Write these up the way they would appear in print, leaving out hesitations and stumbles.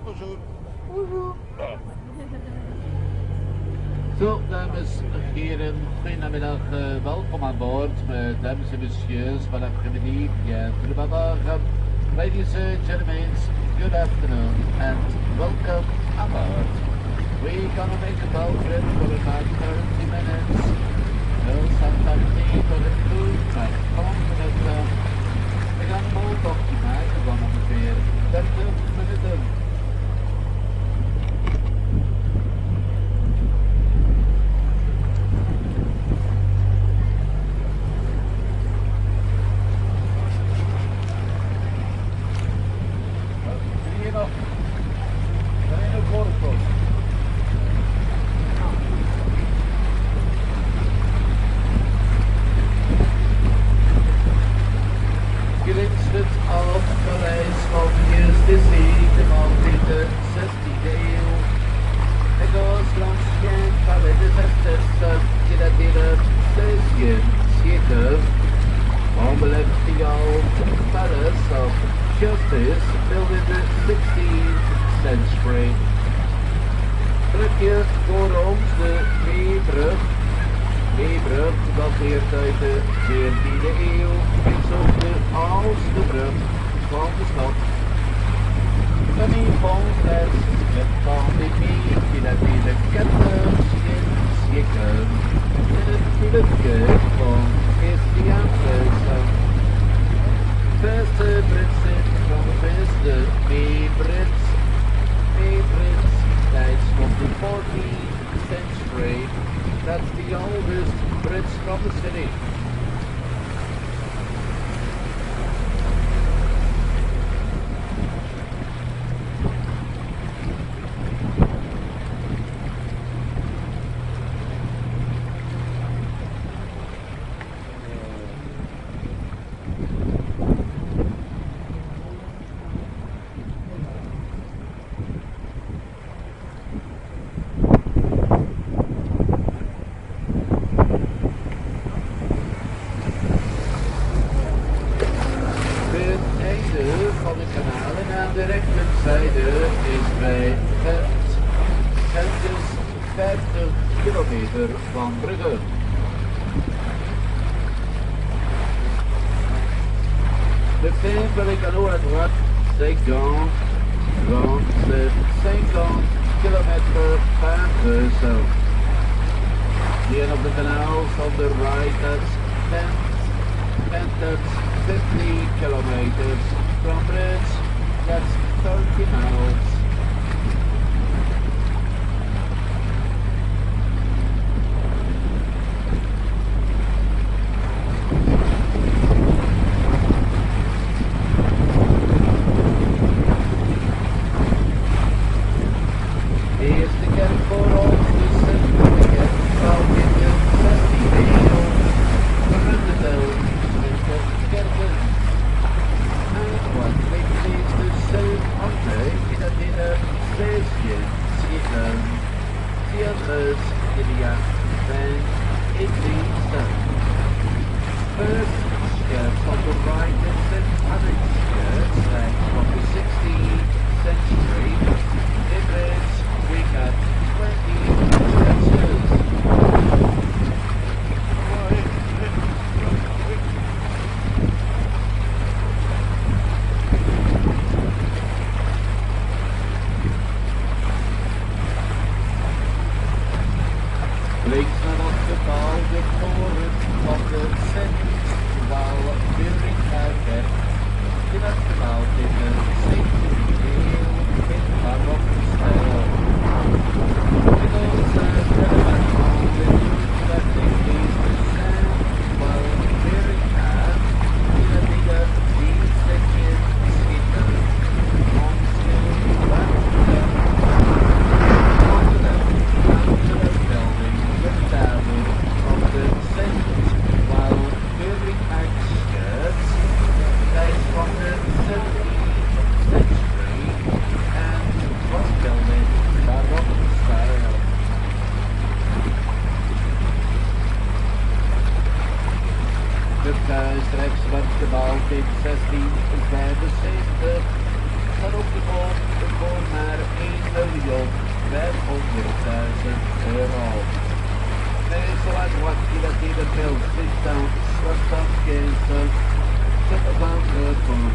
bonjour. Zo, dames en heren, goedemiddag, welkom aan boord, mesdames et messieurs, bon après-midi, bien tout le bord. Ladies and gentlemen, good afternoon and welcome aboard. We're gonna make a boat trip for about 30 minutes. We'll sometimes need a little food, maar confident. We gaan een boot opmaken van ongeveer 30 minuten. Gerichtend op Parijs van justitie de de 16e eeuw. Het was langs geen palais de Vestes die dat in het België schieten. Onbeleefd the old palace of justice built in the 16th century. Brugje voor ons de Meebrug. Meebrug dateert uit de 14e eeuw en is ook de oudste brug van de stad. Een invalsles met pandemie die dat in de ketters in schikken. En het gelukje van Christiansen. Beste Britsen van de beste Meebrits. Meebrits dates from the 14th century. That's the oldest Brits from the city. Van de kanalen aan de rechterzijde is bij het is 50 kilometer van Brugge. Le fait à l'eau à droite, 50 kilometer par heure. The end of the canals on the right, that's 10 and that's 50 kilometers. From Bruges, that's 30 miles. Here's the kerk voor ons, de certificate van in de 16e eeuw. Rundendeel, met de kerken. à droite, il a dit de Belgium, 75 722 pour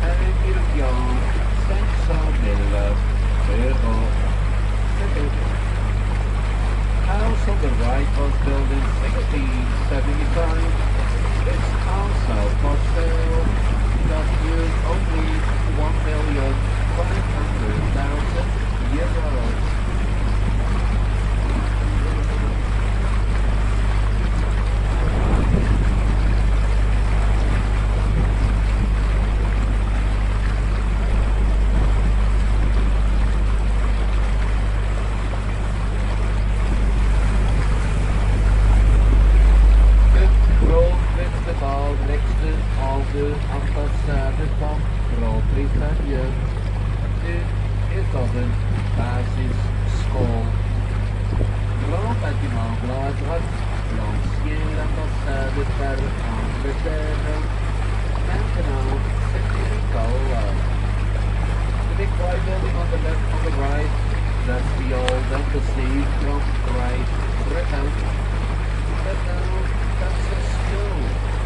1 500 000 euros. House on the right was built in 1675. It's also for sale. Got you only 1,500,000 euros. De ambassade van Groot-Brittannië. Nu is dat een basisschool. Grand bâtiment blanc à droite, l'ancienne ambassade par Angleterre. Maintenant, c'est l'école. The big white building on the left, on the right, that's the old embassy from Great Britain. But now, that's a school.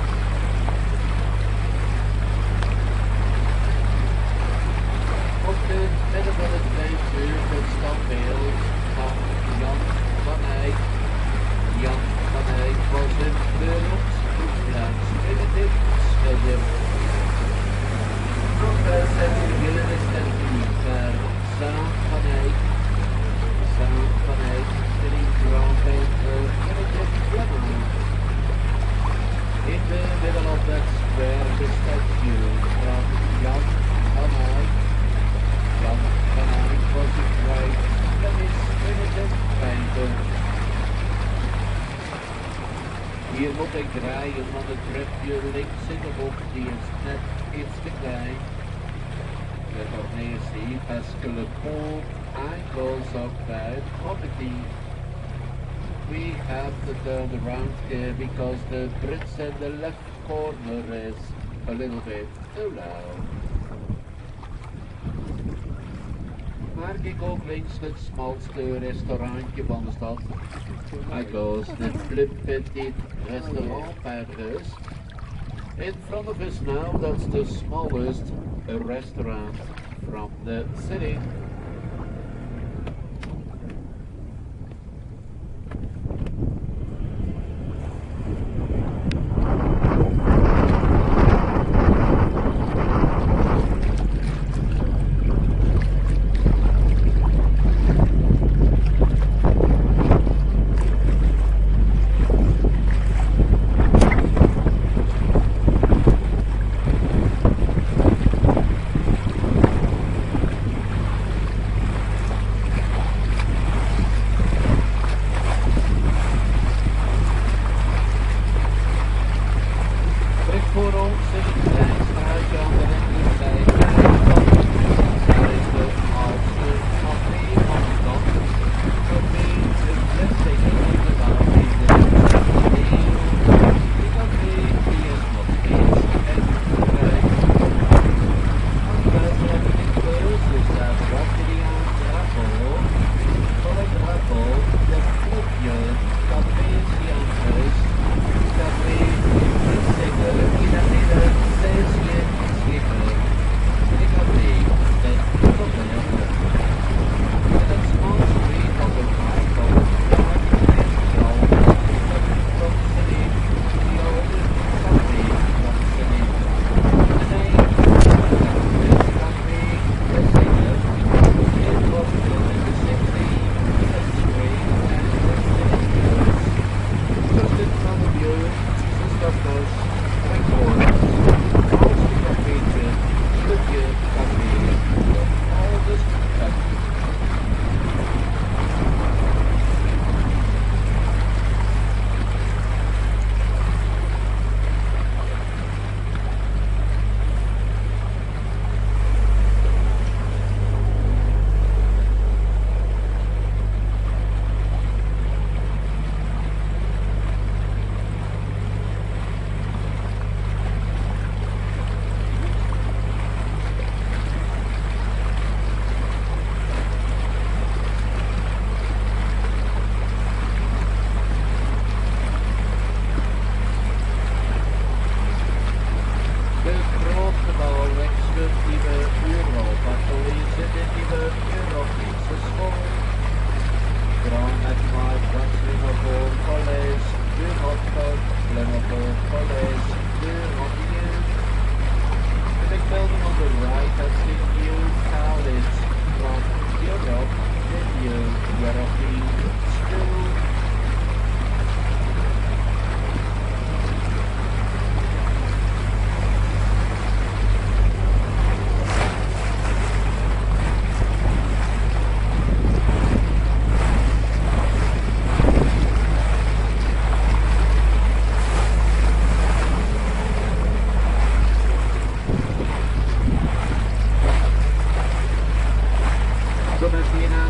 Op de midden van het plein het standbeeld van Jan van Eyck. Jan van Eyck was een beroemd Vlaams schilder. Professor Gilles en Pieter Zoon van Eyck. Zoon van Eyck, de grandpaper in het Fleming. In the middle of that square, the statue from Jan van Eyck. Jan van Eyck was a great Flemish primitive painter. Hier moet ik rijden, want het tripje links in de bocht die is net iets te klein. De Cornezie, parce que le pont angles up bad property. We have to turn around here because the Brits said the left corner is a little bit too loud. Maar kijk ook links het smalste restaurantje van de stad. I goes the Plus Petit Restaurant Paris. In front of us now, that's the smallest restaurant from the city.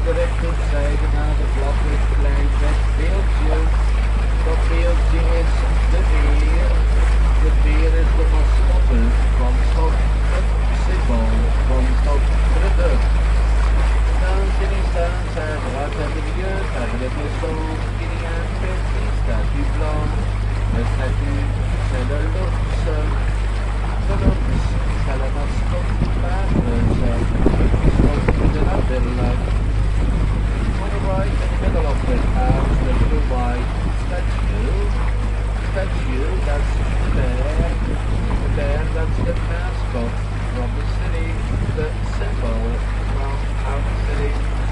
directed zijde naar de vlakke plein met beeldje. Dat beeldje is de beer. De beer is de mascotte van stad, het symbool van stad Brugge. Dans in instance à droite à milieu, avec le maison qui y a un petit statut blanc. Le statut, c'est le l'ours. Le l'ours, c'est la mascotte parleuse de la villa. On the right, in the middle of the house, the blue white statue. Statue, that's the bear. The bear, that's the mascot from the city. The symbol from our city.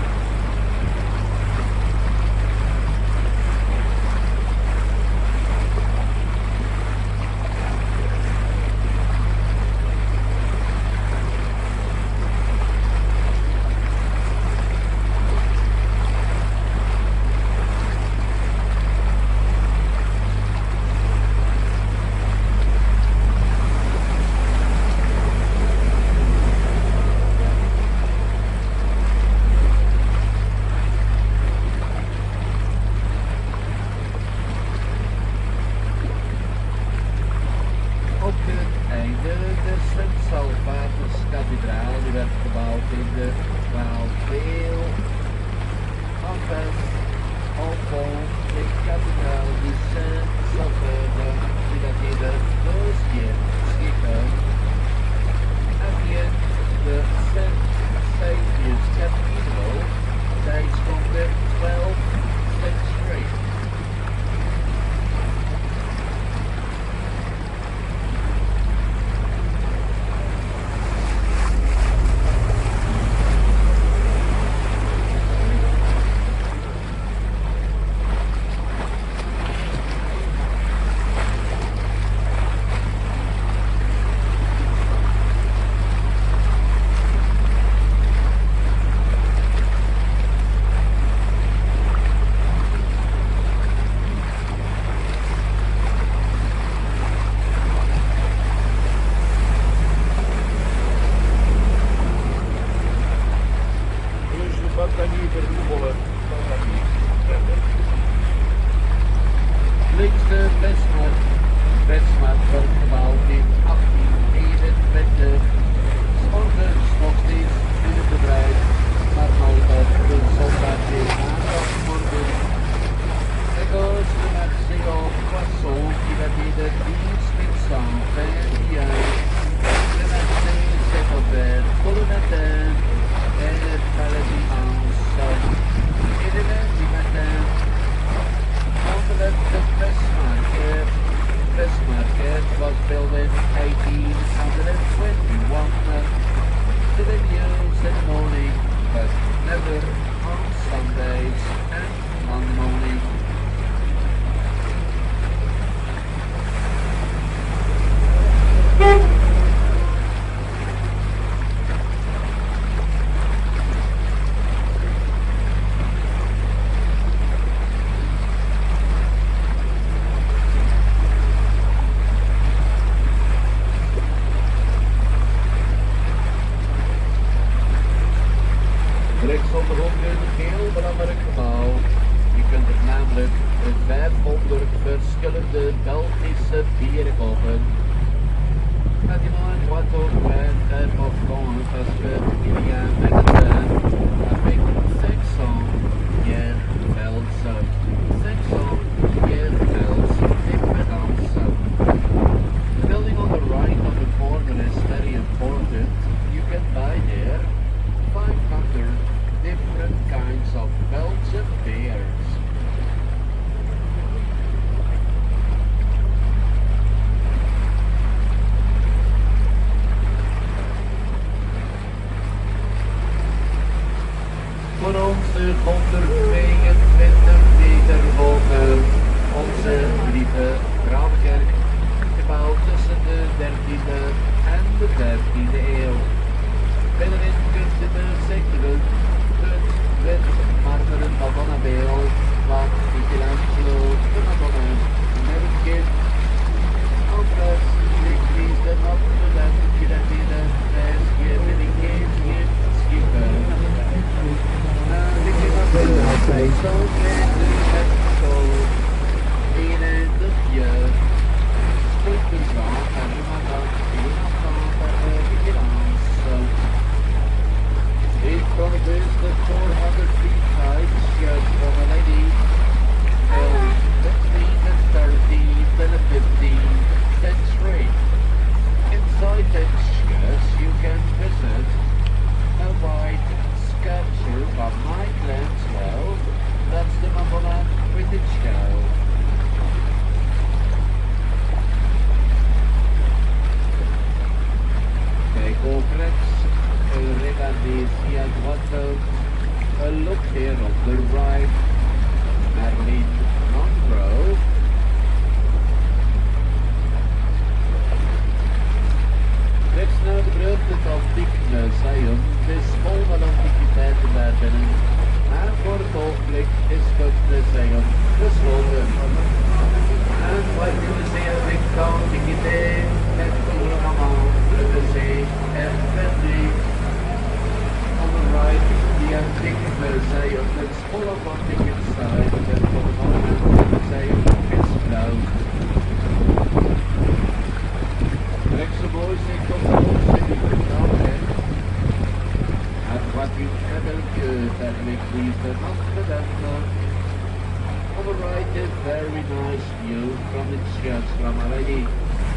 Verschillende Belgische bieren kopen. Bâtiment droite au coin, très profond, parce que il y a un magasin avec 500 bières belges. 500 bières belges différentes. The building on the right of the corner is very important. You can buy there 500 different kinds of Belgian met het school. In de jeugd. Sprintersbaan en de madame. In afstand en de vigilance. Ik van de bus de 400 feet height shirt from a lady. Held 15 and 13 and a 15 century. Inside that shirts you can visit a white sculpture by Michelangelo. That's the Madonna with the show. Kijk over rechts, regardez ici à droite, a look here on the right, Marilyn Monroe. Rechts naar de brug, het Antiek Museum. Het is vol van antiquiteiten daar binnen. Maar voor het ogenblik is het museum gesloten. En wat jullie zien als ik de antiquiteit, het gouvernement, de museum en friendly. On the right, the Antiek Museum. It's full of antique inside. And for the moment, the museum is closed. Rechtse boys, ik kom de hoofdsteding vertrouwen. En wat u elke that makes these not bedanken. On the right, a very nice view from the church from already.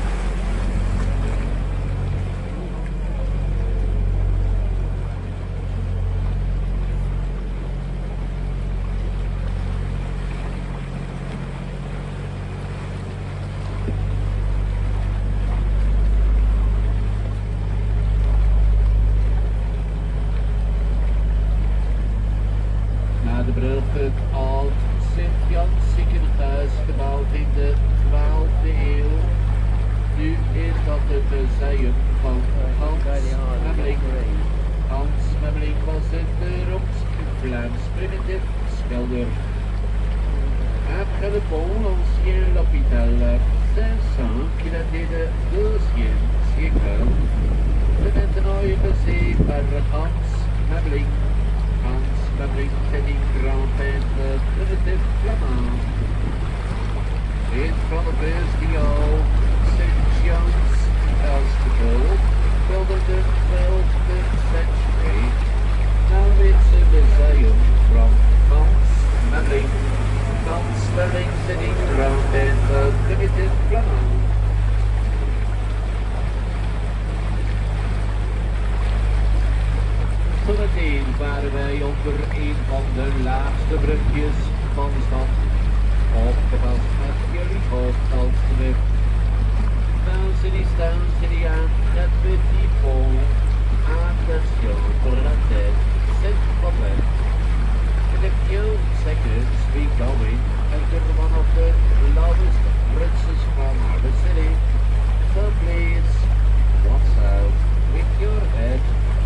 Het oud Sint-Jans ziekenhuis gebouwd in de 12e eeuw. Nu is dat het museum van Hans Memmeling. Hans Memmeling was een Roms-Vlaams primitief schilder. Après le pont, l'ancien l'hôpital Saint-Saint qui datait de 2e siècle, est maintenant effacé par Hans Memmeling. Hans Memmeling était un grand peintre primitif flamand. In front of us, the old St. John's Hospital, built in the 12th century. Now it's a museum from Hans Memmeling. Hans Memmeling sitting grand peintre primitif flamand. Zometeen waren wij onder een van de laagste brugjes van de stad, opgepast met jullie hoofdalstemuk. Staan jullie aan het petit pont, attention pour la tête, c'est problème. In a few seconds we going enter one of the lowest bridges from the city, so please watch out with your head.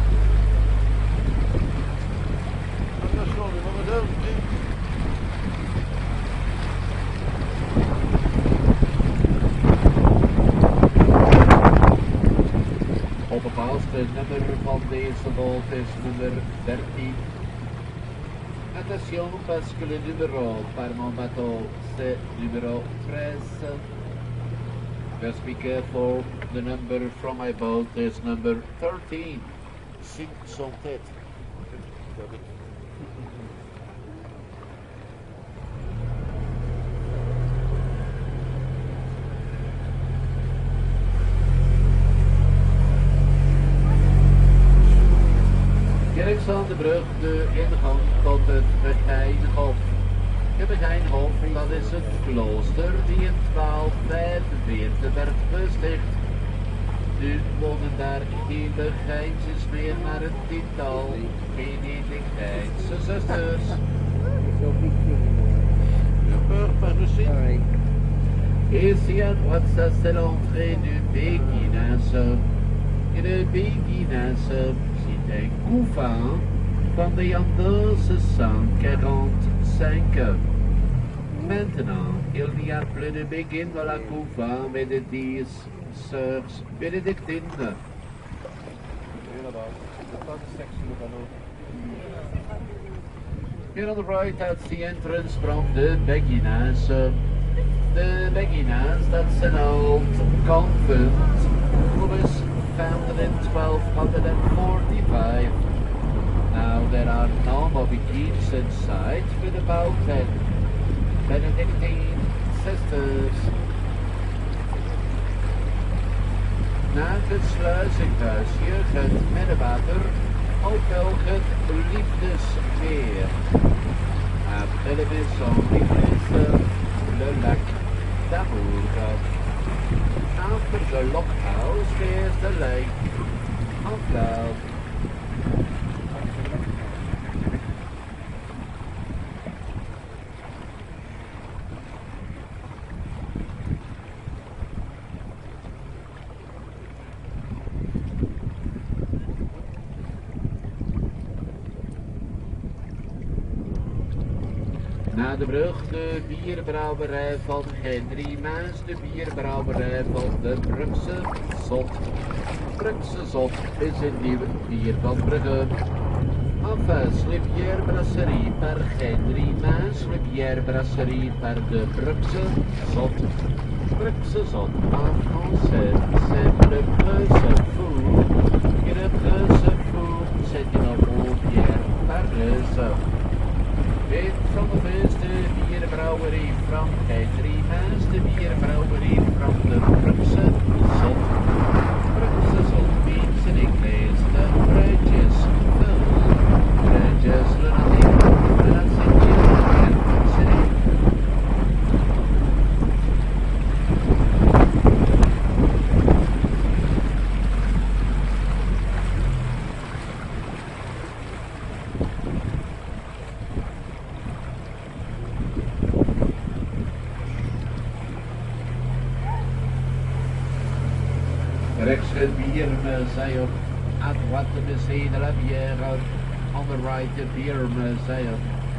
Op het laatste nummer van deze boot is nummer 13. Attention parce que le numéro par mon bateau c'est numéro 13. Just be careful, the number from my boat is number 13. Sink son tête. Alexanderbrug, de ingang tot het Begijnhof. Het Begijnhof, dat is het klooster die in 1245 werd gesticht. Nu wonen daar geen Begijntjes meer, maar een tiental Benedictijnse zusters. Ici à droite, ça c'est l'entrée du Béguinage. Et le Béguinage, c'est un couvent fondé en 1245. Maintenant, il n'y a plus de begin dans la couvent, mais de 10 sœurs bénédictines. Here on the right, that's the entrance from the Beguinas. The Beguinas, that's an old convent, was founded in 1245. Now there are no more beguines inside, with about 10 Benedictine sisters. Na het sluizinghuisje, het middenwater, ook wel het liefdesmeer. Après les maisons, l'église, le lac d'amour. After the lockhouse, there's the lake of love. Na de brug de bierbrouwerij van Henry Maas, de bierbrouwerij van de Brugse Zot. Brugse Zot is een nieuw bier van Brugge. Enfin, les bières brasserie par Henry Maas, les bières brasserie par de Brugse Zot. Brugse Zot en français, c'est le Brugse Four. Et le Brugse Four, c'est une autre bière pareuse. Dit van de beste bierbrouwerie van Henry Maas, de bierbrouwerie van de Brugse Zot. Brugse Zot means in English the Bruges Fool. Bruges lunatic, and that's in German city. Rechts het biermuseum, à droite le musée de la bière, on the right the beer museum.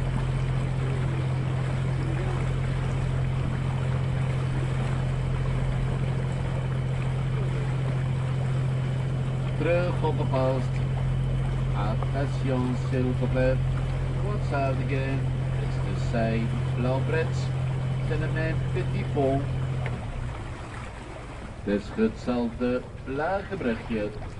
Terug op de post. Attention s'il vous plaît. What's out again? It's the same. L'ombrette, c'est le même petit pont. Dus hetzelfde lage brugje.